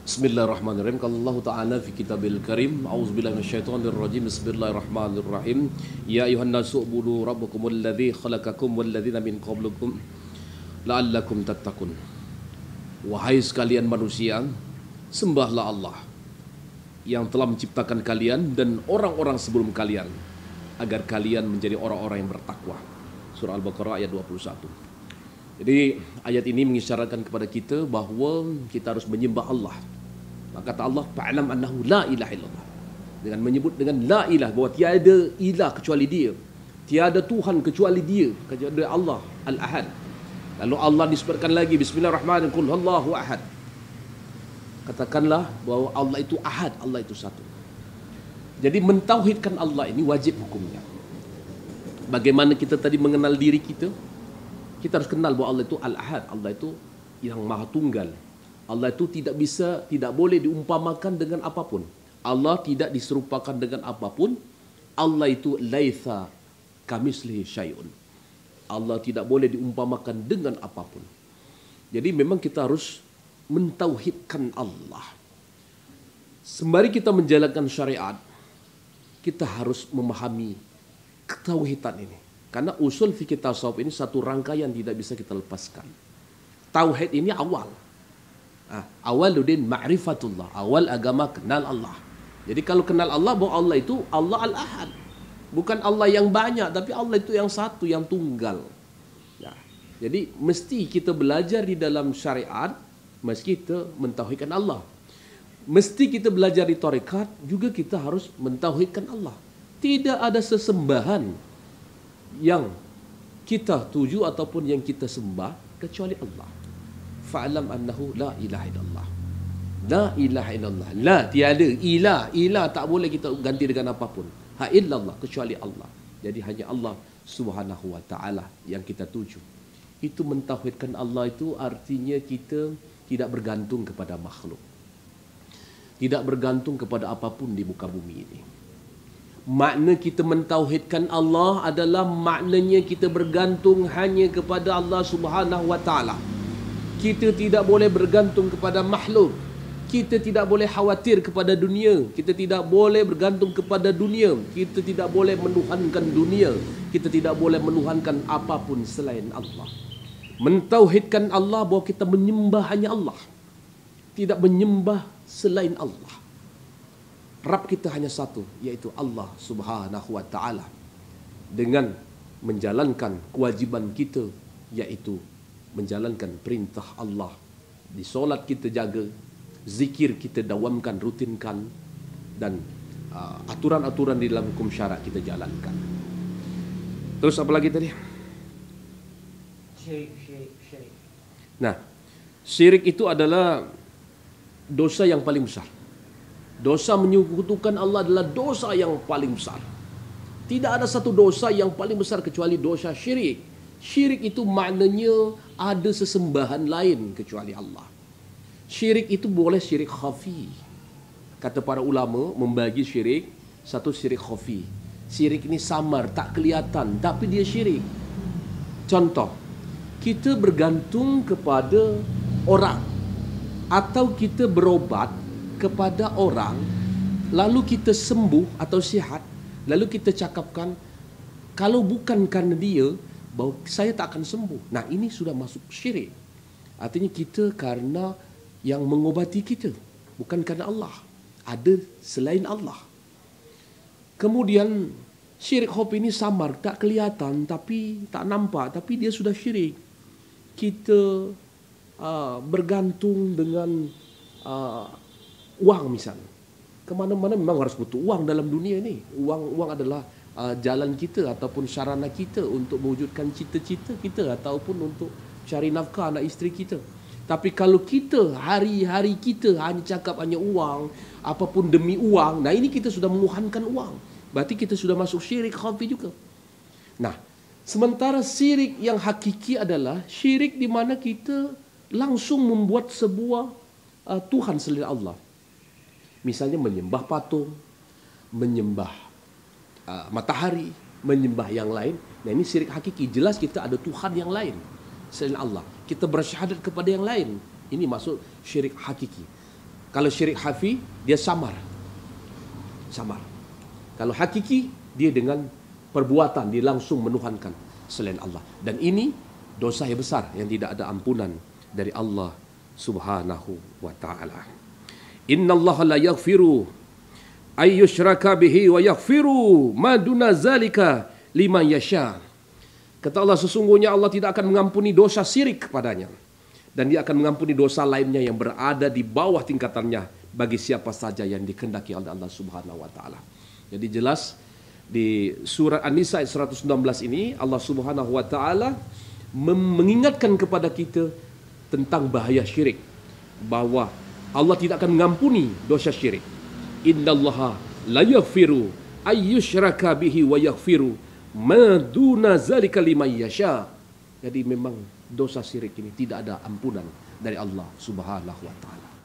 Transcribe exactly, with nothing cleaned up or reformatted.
Bismillahirrahmanirrahim. Qala Allah Ta'ala fi Kitabil Karim, a'udzubillahi minasyaitonir rajim. Bismillahirrahmanirrahim. Ya ayuhan nasu ubudu rabbakumul ladzi khalaqakum wal ladzina min qablikum la'allakum tattaqun. Wahai sekalian manusia, sembahlah Allah yang telah menciptakan kalian dan orang-orang sebelum kalian agar kalian menjadi orang-orang yang bertakwa. Surah Al-Baqarah ayat dua puluh satu. Jadi ayat ini mengisyaratkan kepada kita bahawa kita harus menyembah Allah. Maka kata Allah, fa'lam annahu la ilaha illallah. Dengan menyebut dengan la ilah, bahawa tiada ilah kecuali dia. Tiada Tuhan kecuali dia, kecuali Allah Al-Ahad. Lalu Allah disebutkan lagi, Bismillahirrahmanirrahim, qul huwallahu ahad. Katakanlah bahawa Allah itu ahad, Allah itu satu. Jadi mentauhidkan Allah ini wajib hukumnya. Bagaimana kita tadi mengenal diri kita? Kita harus kenal bahawa Allah itu Al-Ahad, Allah itu yang maha tunggal. Allah itu tidak bisa, tidak boleh diumpamakan dengan apapun. Allah tidak diserupakan dengan apapun. Allah itu laitha kamislihi syai'un. Allah tidak boleh diumpamakan dengan apapun. Jadi memang kita harus mentauhidkan Allah. Sembari kita menjalankan syariat, kita harus memahami ketauhidan ini. Karena usul fikih tasawuf ini satu rangkaian tidak bisa kita lepaskan. Tauhid ini awal. Ah, awaluddin ma'rifatullah. Awal agama kenal Allah. Jadi kalau kenal Allah, bahwa Allah itu Allah Al-Ahad. Bukan Allah yang banyak, tapi Allah itu yang satu, yang tunggal. Ya. Jadi mesti kita belajar di dalam syariat, mesti kita mentauhidkan Allah. Mesti kita belajar di tarekat, juga kita harus mentauhidkan Allah. Tidak ada sesembahan yang kita tuju ataupun yang kita sembah kecuali Allah. Fa'lam annahu la ilaha illallah. La ilaha illallah. La, tiada ilah. Ilah tak boleh kita ganti dengan apapun. Ha illallah, kecuali Allah. Jadi hanya Allah Subhanahu wa taala yang kita tuju. Itu mentauhidkan Allah itu artinya kita tidak bergantung kepada makhluk. Tidak bergantung kepada apapun di muka bumi ini. Makna kita mentauhidkan Allah adalah maknanya kita bergantung hanya kepada Allah Subhanahu wa taala. Kita tidak boleh bergantung kepada makhluk. Kita tidak boleh khawatir kepada dunia. Kita tidak boleh bergantung kepada dunia. Kita tidak boleh menuhankan dunia. Kita tidak boleh menuhankan apapun selain Allah. Mentauhidkan Allah bahawa kita menyembah hanya Allah. Tidak menyembah selain Allah. Rabb kita hanya satu, yaitu Allah Subhanahu wa taala. Dengan menjalankan kewajiban kita, yaitu menjalankan perintah Allah. Di solat kita jaga, zikir kita dawamkan, rutinkan, dan uh, aturan-aturan di dalam hukum syarak kita jalankan. Terus apa lagi tadi? Syirik, syirik, syirik. Nah, syirik itu adalah dosa yang paling besar. Dosa menyekutukan Allah adalah dosa yang paling besar. Tidak ada satu dosa yang paling besar kecuali dosa syirik. Syirik itu maknanya ada sesembahan lain kecuali Allah. Syirik itu boleh syirik khafi. Kata para ulama membagi syirik, satu syirik khafi. Syirik ini samar, tak kelihatan, tapi dia syirik. Contoh, kita bergantung kepada orang atau kita berobat kepada orang, lalu kita sembuh atau sihat, lalu kita cakapkan, kalau bukan karena dia, bahawa saya tak akan sembuh. Nah, ini sudah masuk syirik. Artinya kita karena yang mengobati kita, bukan karena Allah. Ada selain Allah. Kemudian syirik khafi ini samar, tak kelihatan, tapi tak nampak, tapi dia sudah syirik. Kita uh, bergantung dengan uh, uang misalnya. Kemana-mana memang harus butuh uang dalam dunia ini. Uang uang adalah uh, jalan kita ataupun sarana kita untuk mewujudkan cita-cita kita ataupun untuk cari nafkah anak isteri kita. Tapi kalau kita hari-hari kita hanya cakap hanya uang, apapun demi uang, nah ini kita sudah menuhankan uang. Berarti kita sudah masuk syirik khafi juga. Nah, sementara syirik yang hakiki adalah syirik di mana kita langsung membuat sebuah uh, Tuhan selain Allah. Misalnya menyembah patung, menyembah uh, matahari, menyembah yang lain. Nah, ini syirik hakiki. Jelas kita ada Tuhan yang lain selain Allah. Kita bersyahadat kepada yang lain. Ini masuk syirik hakiki. Kalau syirik hafi, dia samar. Samar. Kalau hakiki, dia dengan perbuatan, dia langsung menuhankan selain Allah. Dan ini dosa yang besar yang tidak ada ampunan dari Allah Subhanahu wa ta'ala. Inna Allah la yaghfiru ay yushraka bihi wa yaghfiru ma duna zalika liman yasha. Kata Allah, sesungguhnya Allah tidak akan mengampuni dosa syirik kepadanya, dan dia akan mengampuni dosa lainnya yang berada di bawah tingkatannya bagi siapa saja yang dikehendaki oleh Allah Subhanahu wa taala. Jadi jelas di surah An-Nisa ayat seratus enam belas ini Allah Subhanahu wa taala mengingatkan kepada kita tentang bahaya syirik, bahwa Allah tidak akan mengampuni dosa syirik. Innallaha la yaghfiru ay yushraka bihi wa yaghfiru ma duna zalika liman yasha. Jadi memang dosa syirik ini tidak ada ampunan dari Allah Subhanahu wa taala.